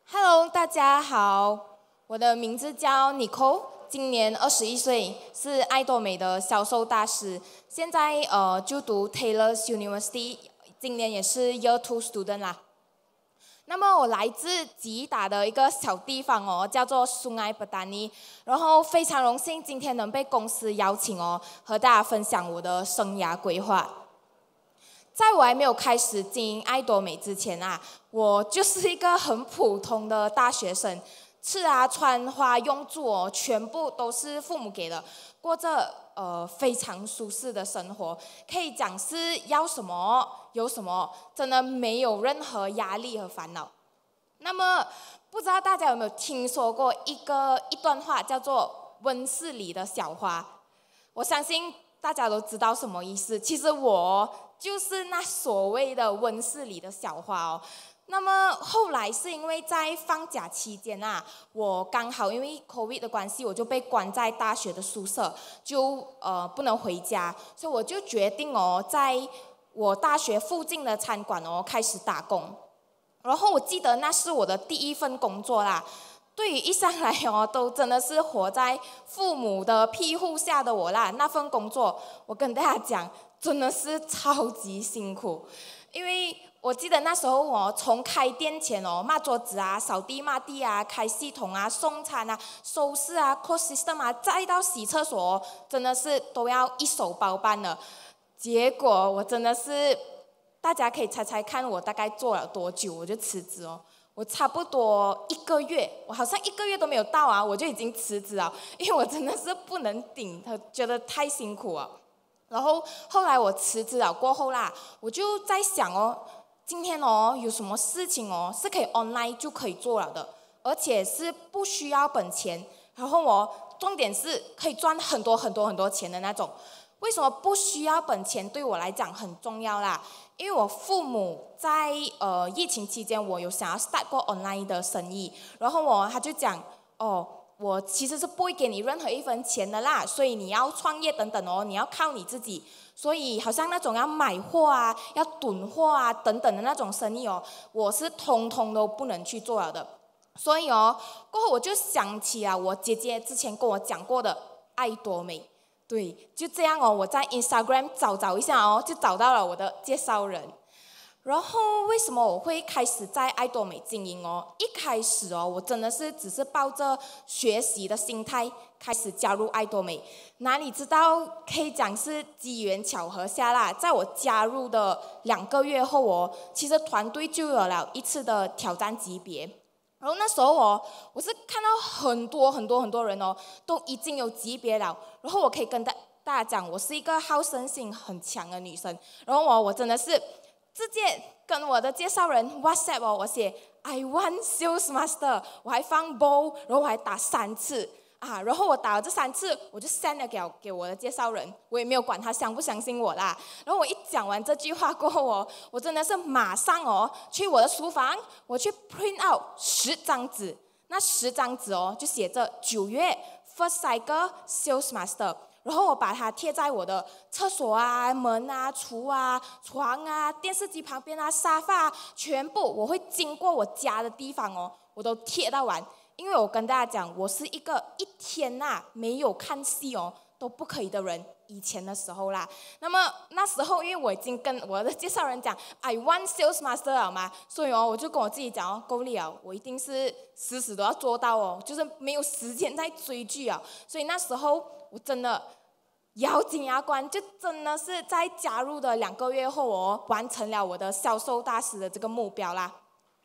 Hello，大家好，我的名字叫 Nicole，今年21岁，是爱多美的销售大师。现在就读 Taylor's University， 今年也是 Year 2 student 啦。那么我来自吉打的一个小地方哦，叫做Sungai Petani，然后非常荣幸今天能被公司邀请哦，和大家分享我的生涯规划。在我还没有开始经营爱多美之前啊，我就是一个很普通的大学生，吃啊、穿花、用住哦，全部都是父母给的，过着非常舒适的生活，可以讲是要什么有什么，真的没有任何压力和烦恼。那么不知道大家有没有听说过一段话，叫做温室里的小花？我相信大家都知道什么意思。其实我就是那所谓的温室里的小花哦。那么后来是因为在放假期间啊，我刚好因为 COVID 的关系，我就被关在大学的宿舍，就不能回家，所以我就决定哦，在我大学附近的餐馆哦开始打工。然后我记得那是我的第一份工作啦。对于一上来哦，都真的是活在父母的庇护下的我啦。那份工作，我跟大家讲，真的是超级辛苦。因为我记得那时候我从开店前哦，抹桌子啊、扫地抹地啊、开系统啊、送餐啊、收拾啊、close system 啊，再到洗厕所哦，真的是都要一手包办的。结果我真的是，大家可以猜猜看，我大概做了多久我就辞职哦。我差不多1个月，我好像1个月都没有到啊，我就已经辞职了，因为我真的是不能顶，觉得太辛苦了。然后后来我辞职了过后啦，我就在想哦，今天哦有什么事情哦是可以 online 就可以做了的，而且是不需要本钱，然后哦重点是可以赚很多很多很多钱的那种。为什么不需要本钱对我来讲很重要啦？因为我父母在疫情期间，我有想要 start 过 online 的生意，然后他就讲哦，我其实是不会给你任何一分钱的啦，所以你要创业等等哦，你要靠你自己。所以好像那种要买货啊、要囤货啊等等的那种生意哦，我是通通都不能去做了的。所以哦，过后我就想起啊，我姐姐之前跟我讲过的爱多美。对，就这样哦，我在 Instagram 找一下哦，就找到了我的介绍人。然后为什么我会开始在爱多美经营哦？一开始哦，我真的是只是抱着学习的心态开始加入爱多美，哪里知道可以讲是机缘巧合下啦，在我加入的2个月后哦，其实团队就有了一次的挑战级别。然后那时候我是看到很多很多很多人哦，都已经有级别了。然后我可以跟大家讲，我是一个好胜心很强的女生。然后我真的是直接跟我的介绍人 WhatsApp 我写 I want sales master， 我还放 bold， 然后我还打3次啊。然后我打了这3次，我就 send 了给我的介绍人，我也没有管他相不相信我啦。然后我一讲完这句话过后我真的是马上去我的书房，我去 print out 10张纸，那10张纸就写着9月 first cycle sales master。然后我把它贴在我的厕所啊、门啊、厨啊、床啊、电视机旁边啊、沙发啊，全部我会经过我家的地方我都贴到完。因为我跟大家讲，我是一个一天没有看戏都不可以的人，以前的时候啦。那么那时候因为我已经跟我的介绍人讲 I want sales master 了嘛，所以我就跟我自己讲够了，我一定是死都要做到就是没有时间在追剧啊。所以那时候我真的咬紧牙关，就真的是在加入的2个月后完成了我的销售大师的这个目标啦。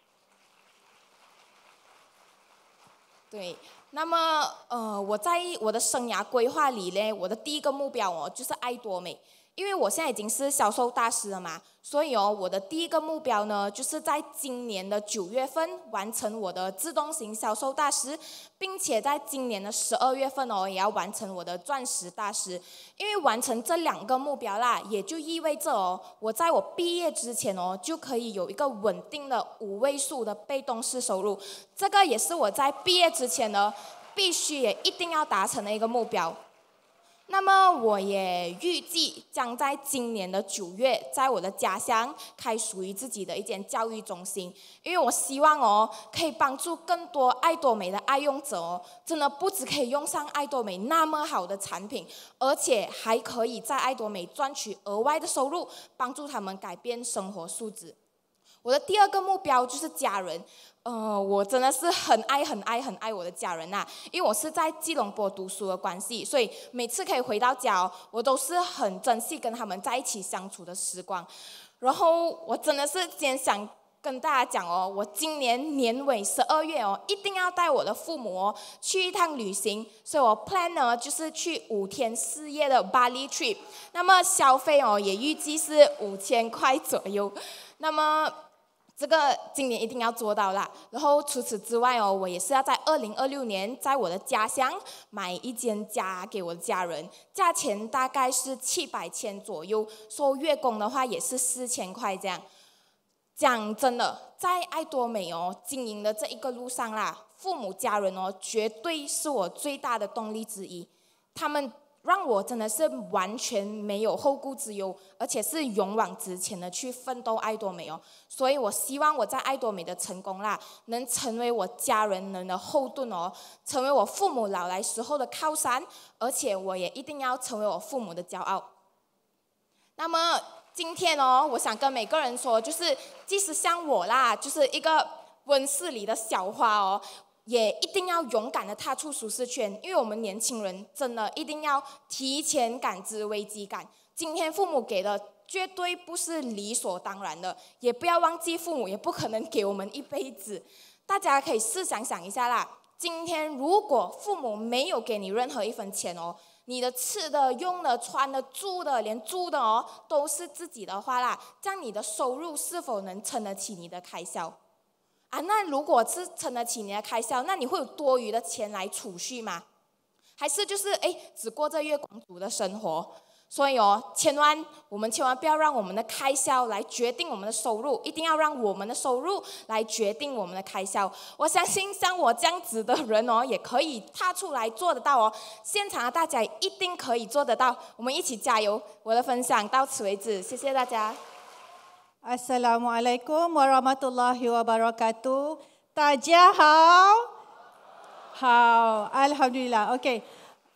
对，那么我在我的生涯规划里呢，我的第一个目标就是爱多美。因为我现在已经是销售大师了嘛，所以我的第一个目标呢，就是在今年的9月份完成我的自动型销售大师，并且在今年的12月份也要完成我的钻石大师。因为完成这2个目标啦，也就意味着我在我毕业之前就可以有一个稳定的5位数的被动式收入，这个也是我在毕业之前呢必须也一定要达成的一个目标。 那么我也预计将在今年的9月，在我的家乡开属于自己的一间教育中心，因为我希望可以帮助更多爱多美的爱用者真的不只可以用上爱多美那么好的产品，而且还可以在爱多美赚取额外的收入，帮助他们改变生活素质。我的第2个目标就是家人。我真的是很爱我的家人呐，因为我是在吉隆坡读书的关系，所以每次可以回到家我都是很珍惜跟他们在一起相处的时光。然后我真的是今天想跟大家讲我今年年尾12月一定要带我的父母去一趟旅行，所以我 plan 呢就是去5天4夜的 Bali trip， 那么消费也预计是5000块左右，那么这个今年一定要做到啦。然后除此之外我也是要在2026年在我的家乡买一间家给我的家人，价钱大概是700千左右，收月供的话也是4000块这样。讲真的，在爱多美经营的这一个路上啦，父母家人绝对是我最大的动力之一，他们让我真的是完全没有后顾之忧，而且是勇往直前的去奋斗爱多美所以我希望我在爱多美的成功啦，能成为我家人们的后盾成为我父母老来时候的靠山，而且我也一定要成为我父母的骄傲。那么今天我想跟每个人说，就是即使像我啦，就是一个温室里的小花也一定要勇敢的踏出舒适圈，因为我们年轻人真的一定要提前感知危机感。今天父母给的绝对不是理所当然的，也不要忘记父母也不可能给我们一辈子。大家可以试想一下啦，今天如果父母没有给你任何一分钱你的吃的、用的、穿的、住的，连租的都是自己的话啦，这样你的收入是否能撑得起你的开销？那如果是撑得起你的开销，那你会有多余的钱来储蓄吗？还是就是只过着月光族的生活？所以我们千万不要让我们的开销来决定我们的收入，一定要让我们的收入来决定我们的开销。我相信像我这样子的人也可以踏出来做得到现场的大家一定可以做得到，我们一起加油。我的分享到此为止，谢谢大家。 Assalamualaikum warahmatullahi wabarakatuh. 大家好，好，Alhamdulillah. Okey,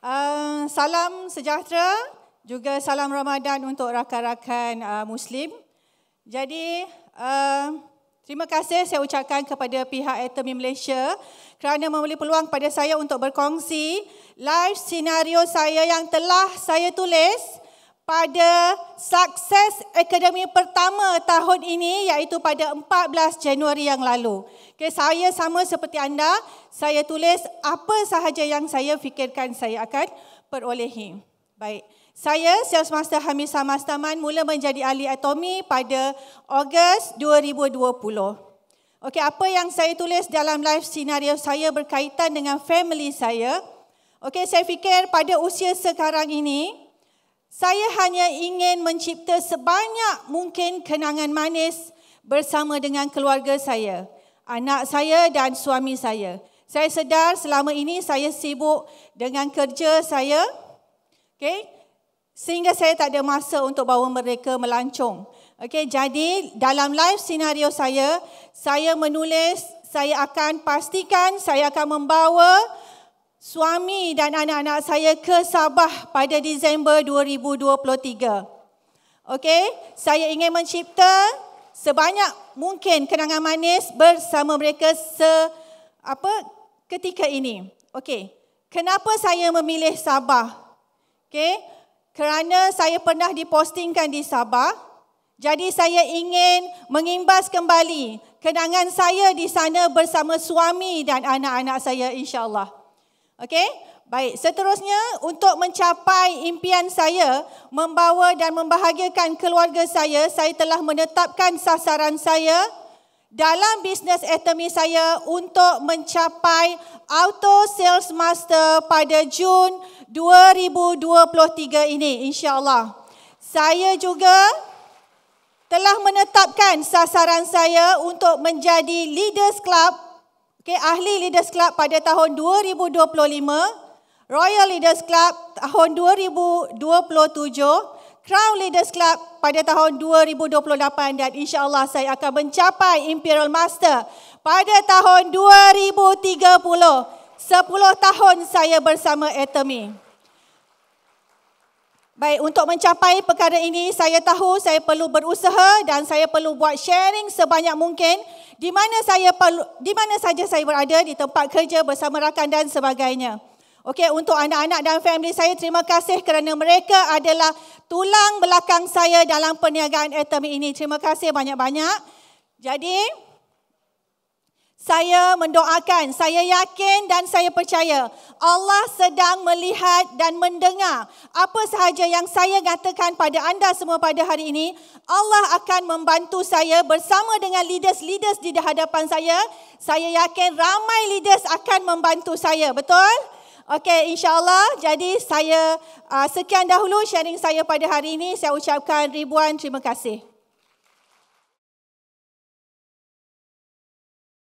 salam sejahtera. Juga salam Ramadan untuk rakan-rakan Muslim. Jadi, terima kasih saya ucapkan kepada pihak Atomy Malaysia kerana memberi peluang pada saya untuk berkongsi live senario saya yang telah saya tulis pada Sukses Academy pertama tahun ini, iaitu pada 14 Januari yang lalu. Okay, saya sama seperti anda, saya tulis apa sahaja yang saya fikirkan saya akan perolehi. Baik. Saya, Sales Master Hamisah Masterman, mula menjadi ahli Atomy pada Ogos 2020. Okey, apa yang saya tulis dalam live senario saya berkaitan dengan family saya. Okey, saya fikir pada usia sekarang ini, saya hanya ingin mencipta sebanyak mungkin kenangan manis bersama dengan keluarga saya, anak saya dan suami saya. Saya sedar selama ini saya sibuk dengan kerja saya. Okey. Sehingga saya tak ada masa untuk bawa mereka melancong. Okey, jadi dalam live senario saya menulis saya akan pastikan saya akan membawa suami dan anak-anak saya ke Sabah pada Disember 2023. Okey, saya ingin mencipta sebanyak mungkin kenangan manis bersama mereka ketika ini. Okey, kenapa saya memilih Sabah? Okey, kerana saya pernah dipostingkan di Sabah, jadi saya ingin mengimbas kembali kenangan saya di sana bersama suami dan anak-anak saya, insya-Allah. Okey, baik. Seterusnya, untuk mencapai impian saya membawa dan membahagiakan keluarga saya telah menetapkan sasaran saya dalam bisnes Atomy saya untuk mencapai Auto Sales Master pada Jun 2023 ini, insya-Allah. Saya juga telah menetapkan sasaran saya untuk menjadi Leaders Club, ahli Leaders Club pada tahun 2025 Royal Leaders Club tahun 2027, Crown Leaders Club pada tahun 2028 dan insya-Allah saya akan mencapai Imperial Master pada tahun 2030. 10 tahun saya bersama Atomy. Baik, untuk mencapai perkara ini, saya tahu saya perlu berusaha dan saya perlu buat sharing sebanyak mungkin di mana saja saya berada, di tempat kerja, bersama rakan dan sebagainya. Okey, untuk anak-anak dan family saya, terima kasih kerana mereka adalah tulang belakang saya dalam perniagaan Atomy ini. Terima kasih banyak-banyak. Jadi, saya mendoakan, saya yakin dan saya percaya Allah sedang melihat dan mendengar apa sahaja yang saya katakan pada anda semua pada hari ini. Allah akan membantu saya bersama dengan leaders-leaders di hadapan saya. Saya yakin ramai leaders akan membantu saya, betul? Okey, insya-Allah. Jadi saya sekian dahulu sharing saya pada hari ini. Saya ucapkan ribuan terima kasih.